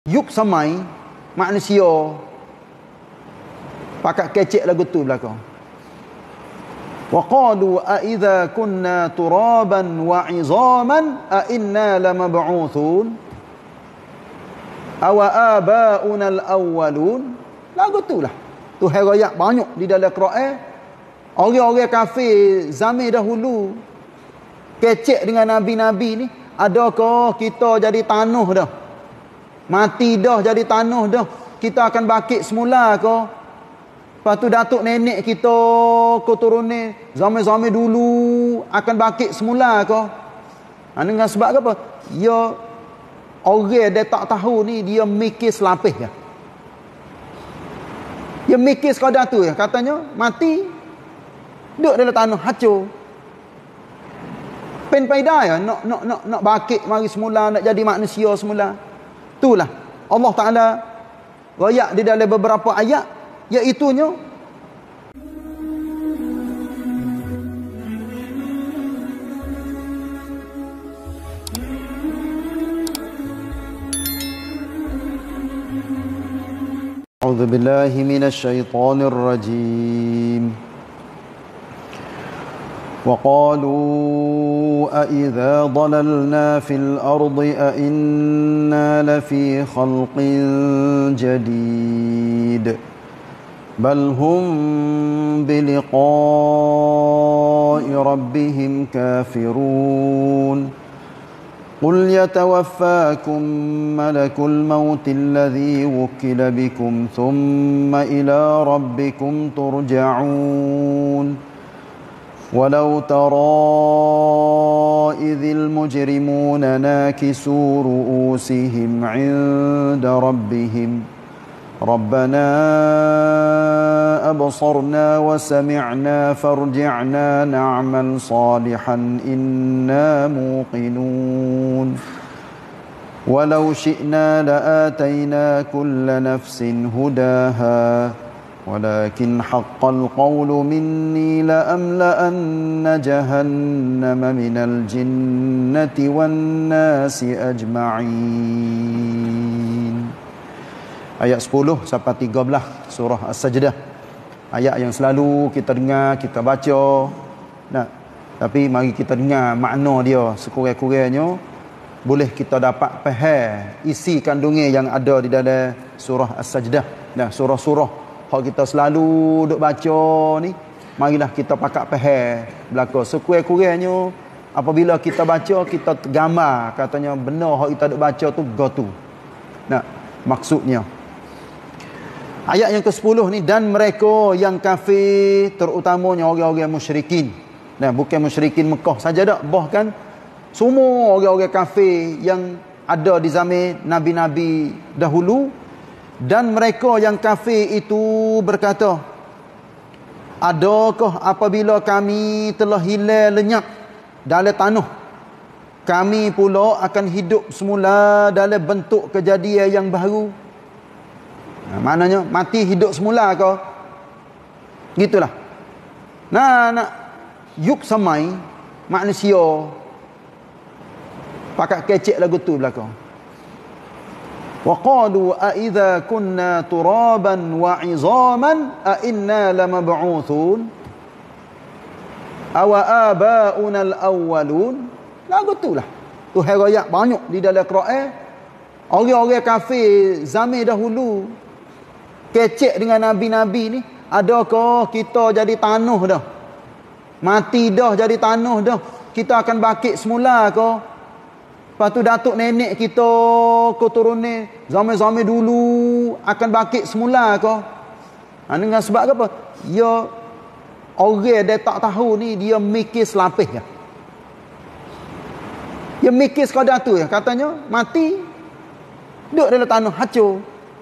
Yuk samai manusia pakat kecek lagu tu belakang. Wa qalu a idza kunna turaban wa 'idhaman a inna lamab'uthun aw aba'una al-awwalun. Lagu tu lah. Tu ayat banyak di dalam Quran. Orang-orang kafir zaman dahulu kecek dengan nabi-nabi ni, adakah kita jadi tanah dah? Mati dah jadi tanah dah. Kita akan bangkit semula ke? Lepas tu datuk nenek kita, keturunan zaman-zaman dulu akan bangkit semula ke? Dengan sebab apa? Ya, orang dia tak tahu ni, dia mikir selapis ya. Dia mikir sekadar tu ya. Katanya, mati, duduk dalam tanah, hancur. Pen paidah ya, nak bangkit mari semula, nak jadi manusia semula. Itulah Allah Ta'ala royak di dalam beberapa ayat, iaitunya A'udzu billahi minasy syaithanir rajim. وقالوا أإذا ضللنا في الأرض أإنا لفي خلق جديد بل هم بلقاء ربهم كافرون قل يتوفاكم ملك الموت الذي وكل بكم ثم إلى ربكم ترجعون ولو ترى إذ المجرمون ناكسوا رؤوسهم عند ربهم ربنا أبصرنا وسمعنا فارجعنا نعمل صالحا إنا موقنون ولو شئنا لآتينا كل نفس هداها ولكن حق القول مني لأملأن جهنم من الجنة والناس أجمعين. Ayat 10 sampai 13 surah As-Sajdah. Ayat yang selalu kita dengar, kita baca. Nah, tapi mari kita dengar makna dia sekurang-kurangnya, boleh kita dapat faham isi kandungan yang ada di dalam surah As-Sajdah. Nah, surah-surah kalau kita selalu duk baca ni, marilah kita pakat faham belaka. Sekurang-kurangnya apabila kita baca, kita tergambar katanya benar hak kita duk baca tu gotu. Nah, maksudnya ayat yang ke-10 ni, dan mereka yang kafir, terutamanya orang-orang musyrikin. Nah, bukan musyrikin Mekah saja dak, bahkan semua orang-orang kafir yang ada di zaman nabi-nabi dahulu. Dan mereka yang kafir itu berkata, adakah apabila kami telah hilang lenyap dalam tanah, kami pula akan hidup semula dalam bentuk kejadian yang baru? Maknanya mati hidup semula ke? Gitulah. Nak yuk samai manusia pakat kecek lagu tu belakang. Wa qalu a idza kunna turaban wa 'idhaman a inna lamab'uthun aw aba'una al-awwalun. Lagu tulah. Tu ayat banyak di dalam Quran. Orang-orang kafir zaman dahulu kecek dengan nabi-nabi ni, adakah kita jadi tanah dah? Mati dah jadi tanah dah. Kita akan bangkit semula ke? Lepas tu datuk nenek kita, keturunan zaman-zaman dulu akan bangkit semula ke? Dengan sebab apa? Ya, orang dia tak tahu ni, dia mikir selapis ya. Dia mikir sekadar tu ya. Katanya mati, duduk dalam tanah, hancur.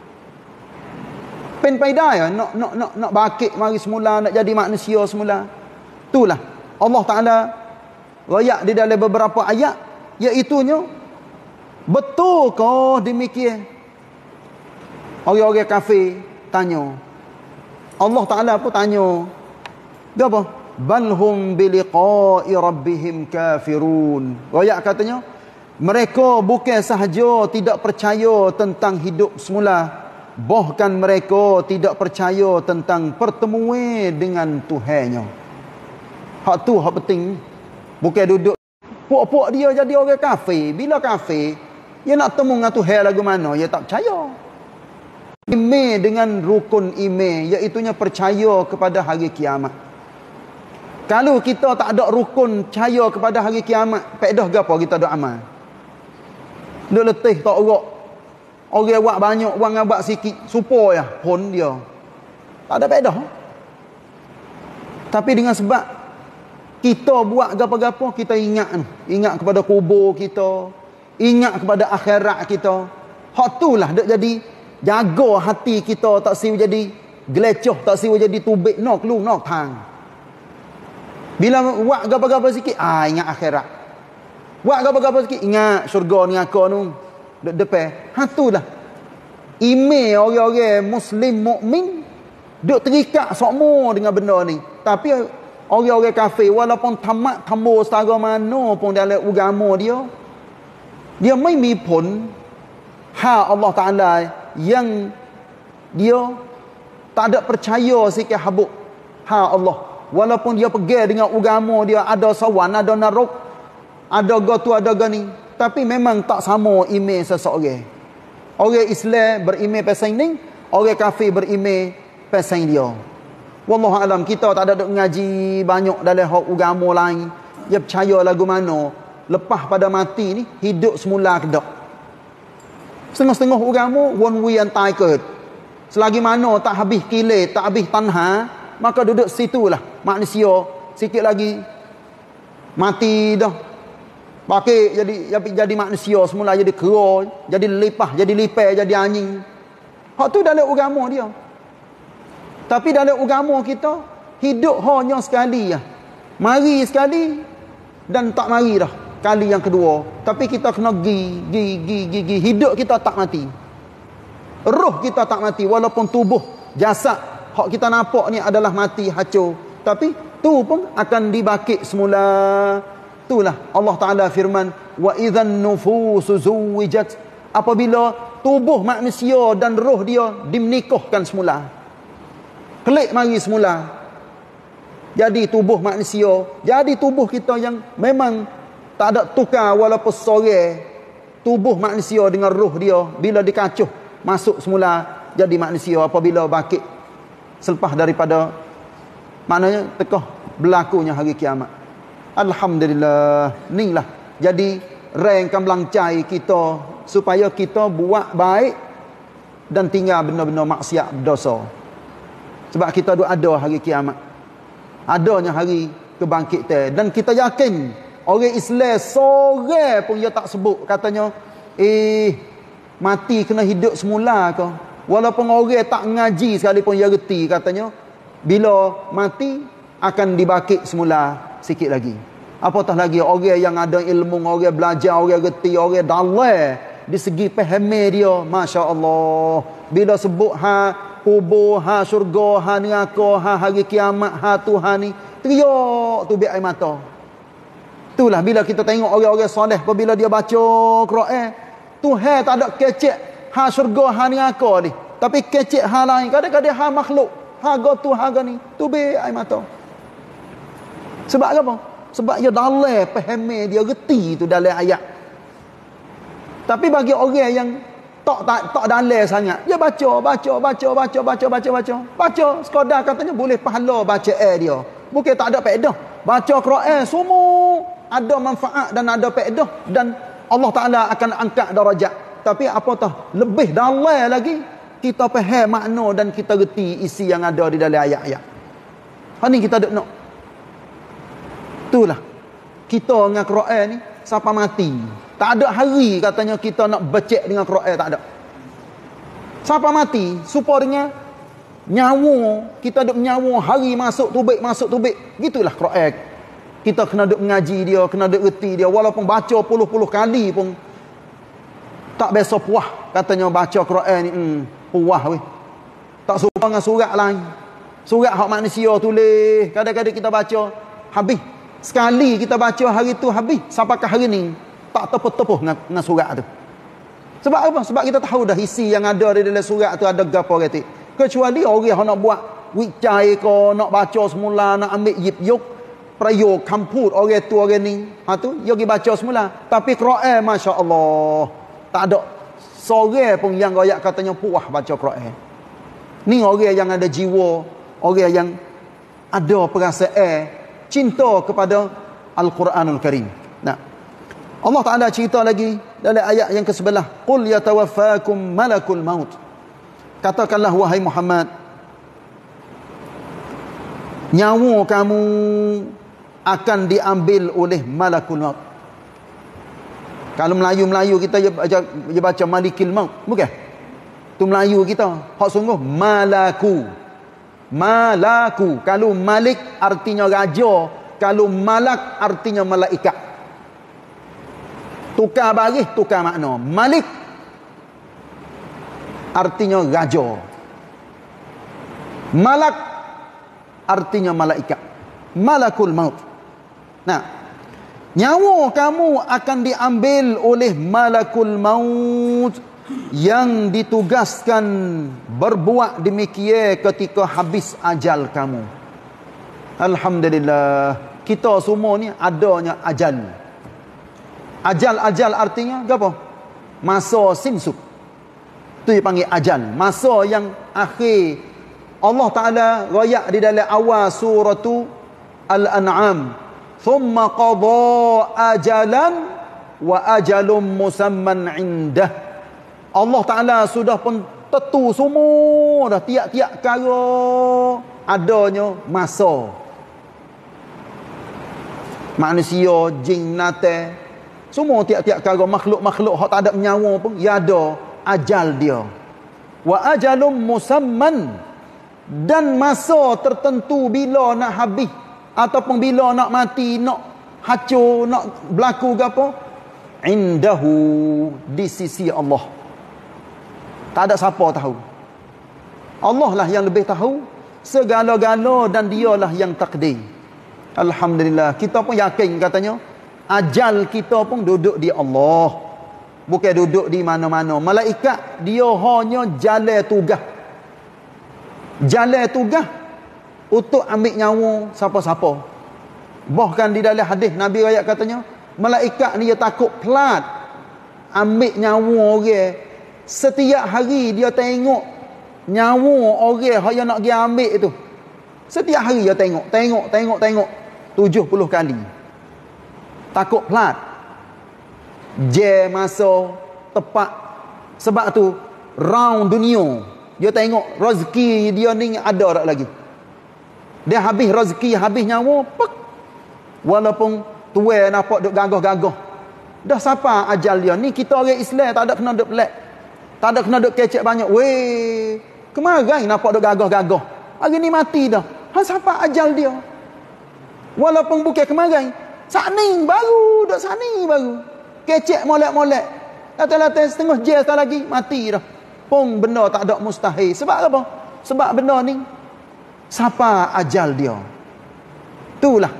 Pen paidah ya, nak bangkit mari semula, nak jadi manusia semula. Itulah Allah Ta'ala royak di dalam beberapa ayat, iaitunya betulkah demikian? Orang-orang kafir tanya. Allah Ta'ala pun tanya. Dia apa? Balhum biliqa'i rabbihim kafirun. Royak katanya, Mereka bukan sahaja tidak percaya tentang hidup semula, bahkan mereka tidak percaya tentang pertemuan dengan Tuhannya. Hak tu hak penting. Bukan duduk puak-puak dia jadi orang kafir. Bila kafir, dia nak temu dengan Tuhan lagu mana, dia tak percaya. Iman dengan rukun iman, iaitunya percaya kepada hari kiamat. Kalau kita tak ada rukun percaya kepada hari kiamat, pedah gapo kita dok amal? Duk letih tak orok. Orang buat banyak, orang buat sikit, supaya pun dia. Tak ada pedah. Tapi dengan sebab kita buat gapo-gapo, kita ingat kepada kubur kita, ingat kepada akhirat kita. Hak itulah dak jadi jaga hati kita tak siu jadi gelecoh, tak siu jadi tubik nok lu nok tang. Bila buat gapo-gapo sikit, ingat akhirat. Buat gapo-gapo sikit, ingat syurga ni aku nu depan. Itulah iman orang-orang muslim mukmin duk terikat sokmo dengan benda ni. Tapi orang-orang kafir walaupun tamat tambur setara mana pun dalam agama dia mai mi pun Allah Taala yang dia tak ada percaya sikit habuk Allah. Walaupun dia pergi dengan agama dia, ada sawan, ada narok, ada gotu, ada gani, tapi memang tak sama iman seseorang. Orang Islam beriman pasal ni, orang kafir beriman pasal dia. Wallahu alam, kita tak ada duk ngaji banyak dalam hak agama lain. Dia percaya lagu mana lepas pada mati ni hidup semula ke dak. Setengah-setengah agama one way and tie ke. Selagi mana tak habis kilat, tak habis tanha, maka duduk situlah manusia sikit lagi mati dah. Pakai jadi manusia semula, jadi kera, jadi lepah, jadi lipai, jadi anjing. Hak tu dalam agama dia. Tapi dalam agama kita hidup hanya sekali ya. Mari sekali dan tak mari dah kali yang kedua. Tapi kita kena gi hidup kita tak mati. Roh kita tak mati walaupun tubuh jasad hak kita nampak ni adalah mati hancur, tapi tu pun akan dibangkit semula. Itulah Allah Taala firman, wa idzan nufusu zuwijat, apabila tubuh manusia dan roh dia dimenikahkan semula. Kelik mari semula. Jadi tubuh manusia, jadi tubuh kita yang memang tak ada tukar walaupun sore. Tubuh manusia dengan roh dia bila dikacuh masuk semula jadi manusia apabila bangkit selepas daripada maknanya tekah berlakunya hari kiamat. Alhamdulillah, inilah jadi rangkam langcai kita supaya kita buat baik dan tinggal benda-benda maksiat berdosa. Sebab kita ada hari kiamat, adanya hari kebangkitan, dan kita yakin orang Islam sore pun dia tak sebut katanya mati kena hidup semula ke. Walaupun orang tak ngaji sekalipun dia reti katanya bila mati akan dibangkit semula sikit lagi. Apatah lagi orang yang ada ilmu, orang belajar, orang reti, orang dalam di segi pahami dia, masya-Allah. Bila sebut kubur, syurga, neraka, hari kiamat, Tuhan ni, teriak tu biar air mata. Itulah bila kita tengok orang-orang soleh apabila dia baca Quran, Tuhan tak ada kecek syurga, neraka ni, tapi kecek lain. Kadang-kadang makhluk, gotu, ni, tu biar air mata. Sebab apa? Sebab dia dalam fahami, dia reti tu dalam ayat. Tapi bagi orang yang tak dalam sangat, dia baca sekadar katanya boleh pahala baca dia. Bukan tak ada faedah. Baca Quran semua ada manfaat dan ada faedah, dan Allah Taala akan angkat darjat. Tapi apatah lebih dalam lagi kita faham makna dan kita reti isi yang ada di dalam ayat-ayat. Ni kita nak. Itulah kita dengan Quran ni sampai mati. Tak ada hari katanya kita nak becek dengan Quran, tak ada. Sampai mati supaya dengan nyawa kita duk nyawa hari masuk tubik. Gitulah Quran. Kita kena duk mengaji dia, kena duk reti dia, walaupun baca puluh-puluh kali pun tak biasa puas katanya baca Quran ni. Puas weh. Tak suka dengan surat lain. Surat hak manusia tulis, kadang-kadang kita baca habis. Sekali kita baca hari tu habis sampai ke hari ni. tak tepuh-tepuh dengan surat tu. Sebab apa? Sebab kita tahu dah isi yang ada di dalam surat tu ada gapo kata. Kecuali orang yang nak buat wicai ke, nak baca semula, nak ambil yip-yuk, prayog, kamput orang tu orang ni. Tu, dia pergi baca semula. Tapi Quran, Masya Allah, tak ada seorang pun yang royak katanya puas baca Quran. Ni orang yang ada jiwa, orang yang ada perasaan cinta kepada Al-Quranul Karim. Nah, Allah Ta'ala cerita lagi dalam ayat yang ke-11. Qul yatawaffakum malakul maut. Katakanlah wahai Muhammad, nyawa kamu akan diambil oleh malakul maut. Kalau Melayu-Melayu kita dia baca malikil maut, bukan? Tu Melayu kita. Hak sungguh malaku. Malaku. Kalau malik artinya raja, kalau malak artinya malaikat. Tukar baris, tukar makna. Malik artinya raja. Malak artinya malaikat. Malakul maut. Nah, nyawa kamu akan diambil oleh malakul maut yang ditugaskan berbuat demikian ketika habis ajal kamu. Alhamdulillah, kita semua ni adanya ajal. Ajal artinya apa? Masa sinsut. Itu dipanggil ajal. Masa yang akhir. Allah Ta'ala royak di dalam awal suratu Al-An'am. Thumma qadha ajalan wa ajalum musamman indah. Allah Ta'ala sudah pun tentu semua dah tiap-tiap perkara adanya masa. Manusia, jin, binatang, semua tiap-tiap perkara makhluk-makhluk hak tak ada nyawa pun ya ada ajal dia. Wa ajalum musamman, dan masa tertentu bila nak habis ataupun bila nak mati, nak hancur, nak berlaku ke apa, indahu, di sisi Allah. Tak ada siapa tahu. Allah lah yang lebih tahu segala-gala dan dialah yang takdir. Alhamdulillah, kita pun yakin katanya ajal kita pun duduk di Allah, bukan duduk di mana-mana. Malaikat dia hanya jalan tugas. Jalan tugas untuk ambil nyawa siapa-siapa. Bahkan di dalam hadis Nabi ayat katanya malaikat ni dia takut pelat ambil nyawa orang. Setiap hari dia tengok nyawa orang yang nak dia ambil tu. Setiap hari dia tengok 70 kali. Takut pelat. Je masa tepat. Sebab tu round dunia dia tengok rezeki dia ni ada tak lagi. Dia habis rezeki, habis nyawa, pek. Walaupun tuan nampak duk gagah-gagah. Dah siapa ajal dia. Ni kita orang Islam tak ada kena duk pelik. Tak ada kena duk kecek banyak. Weh, kemarin nampak duk gagah-gagah. Hari ni mati dah. Ha, siapa ajal dia? Walaupun bukan kemarin. Sakni baru, duk sakni baru. Kecek molek-molek. Lata-lata setengah jam tak lagi, mati dah. Pun benda tak ada mustahil. Sebab apa? Sebab benda ni siapa ajal dia. Itulah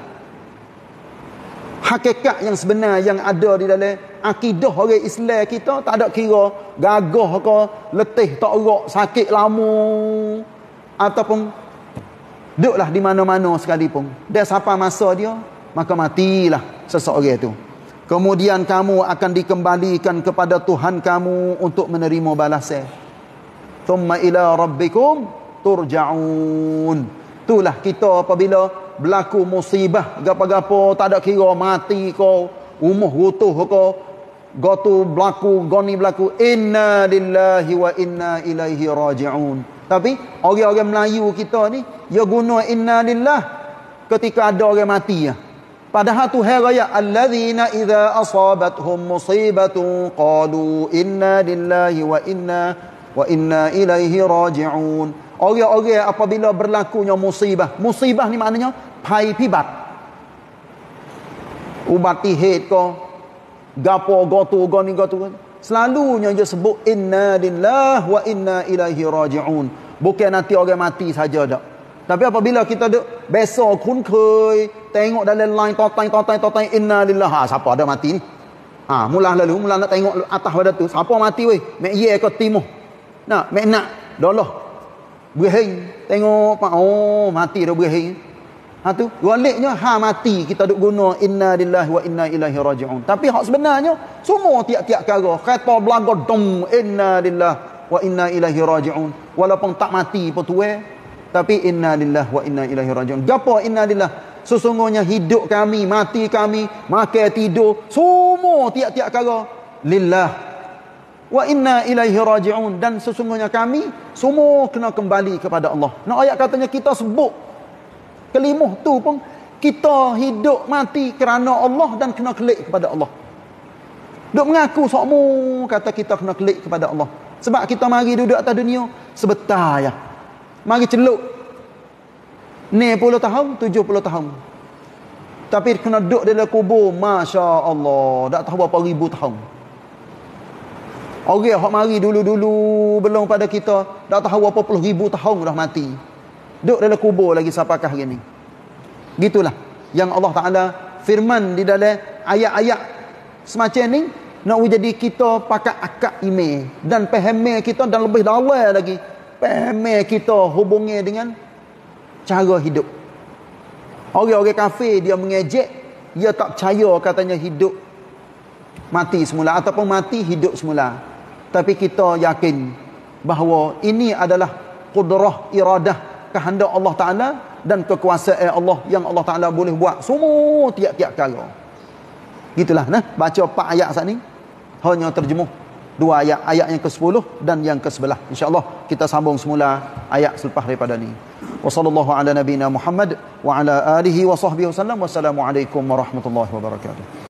hakikat yang sebenar yang ada di dalam akidah orang Islam kita. Tak ada kira gagah ke, letih tak erak, sakit lama, ataupun duduklah di mana-mana sekalipun. Dia siapa masa dia, maka matilah seseorang itu. Kemudian kamu akan dikembalikan kepada Tuhan kamu untuk menerima balasan. Thumma ila rabbikum turja'un. Itulah kita apabila berlaku musibah gapo-gapo, tak ada kira mati kau, umuh rutuh kau, gotu berlaku, goni berlaku, inna lillahi wa inna ilaihi raji'un. Tapi orang-orang Melayu kita ni dia guna inna lillah ketika ada orang mati ya. Padahal Tuhan raya allazina idza asabathum musibatu qalu inna lillahi wa inna ilaihi raji'un. Orang-orang apabila berlakunya musibah. Musibah ni maknanya pai pibat. Ubati head ko, gapo gotu goni gotu. Selalunya dia sebut inna lillahi wa inna ilaihi raji'un. Bukan nanti orang mati saja dak. Tapi apabila kita duk besok kun khoi, tengok dalam line totai inna lillahi, siapa ada mati ni? Mula nak tengok atas pada tu, siapa mati weh? Mek ye ke timuh. Nak, mek nak dolah. Berhing, tengok pak, mati dah berhing. Tu, waliknya mati kita duk guna inna lillahi wa inna ilaihi raji'un. Tapi hak sebenarnya semua tiap-tiap kara kata belaga dong inna lillahi wa inna ilaihi raji'un. Walaupun tak mati pun tuai, tapi inna lillahi wa inna ilaihi raji'un. Gapo inna lillahi? Sesungguhnya hidup kami, mati kami, makan tidur, semua tiap-tiap kara lillah wa inna ilaihi raji'un, dan sesungguhnya kami semua kena kembali kepada Allah. Nak ayat katanya kita sebut kelimah tu pun kita hidup mati kerana Allah dan kena kelik kepada Allah. Duk mengaku sokmu kata kita kena kelik kepada Allah. Sebab kita mari duduk atas dunia sebentar ya. Mari celuk 60 tahun, 70 tahun. Tapi kena duduk dalam kubur, Masya Allah, tak tahu berapa ribu tahun. Orang yang mari dulu-dulu belum pada kita, tak tahu berapa puluh ribu tahun dah mati. Duduk dalam kubur lagi sampakah hari ni. Gitulah yang Allah Ta'ala firman di dalam ayat-ayat semacam ni, nak jadi kita pakai akak email dan pahami kita, dan lebih dalam lagi pahami kita hubungi dengan cara hidup. Orang-orang kafir dia mengejek, dia tak percaya katanya hidup mati semula ataupun mati hidup semula. Tapi kita yakin bahawa ini adalah qudrah, iradah, kehendak Allah Ta'ala dan kekuasaan Allah yang Allah Ta'ala boleh buat semua tiap-tiap kala. Gitulah nah, baca 4 ayat saat ni, hanya terjemuh 2 ayat, ayat yang ke-10 dan yang ke-11. InsyaAllah kita sambung semula ayat selepas daripada ni. Wa sallallahu ala nabina Muhammad wa ala alihi wa sahbihi wasallam. Wassalamualaikum warahmatullahi wabarakatuh.